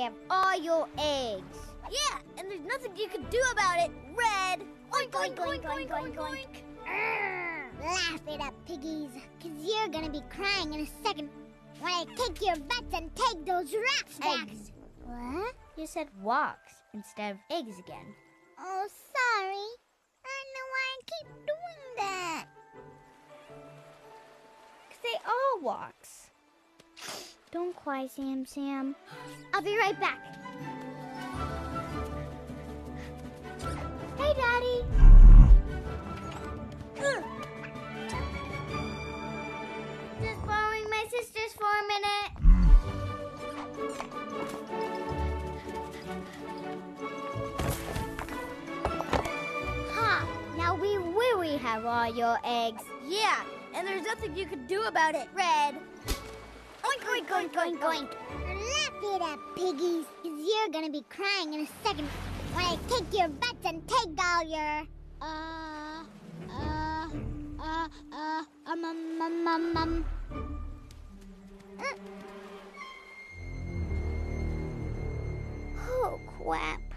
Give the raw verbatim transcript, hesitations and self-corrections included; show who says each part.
Speaker 1: have all your eggs.
Speaker 2: Yeah, and there's nothing you can do about it, Red.
Speaker 1: Oink, oink, oink, oink, oink, oink. Arr, laugh it up, piggies, because you're going to be crying in a second when I kick your butts and take those rats back.
Speaker 2: Eggs.
Speaker 1: What?
Speaker 2: You said woks instead of eggs again.
Speaker 1: Oh, sorry. I don't know why I keep doing that.
Speaker 2: Because they are woks.
Speaker 1: Don't cry, Sam Sam. I'll be right back. Hey, Daddy.
Speaker 2: Just borrowing my sisters for a minute.
Speaker 1: Ha! Now we really have all your eggs.
Speaker 2: Yeah, and there's nothing you can do about it, Red.
Speaker 1: Oink, oink, oink, oink, oink. Lap it up, piggies, because you're going to be crying in a second when I kick your butts and take all your... Uh... Uh... Uh... Uh... Um... Um... Um... Um... um. Uh.
Speaker 2: Oh, crap.